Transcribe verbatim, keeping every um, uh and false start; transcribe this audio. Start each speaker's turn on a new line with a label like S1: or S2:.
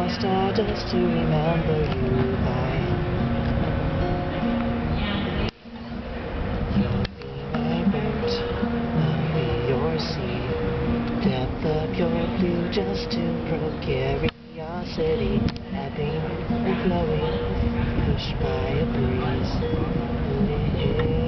S1: our stardust to remember you by. You'll be my boat, I'll be your sea. Depth of your blue just to probe curiosity, ebbing and flowing, pushed by a breeze.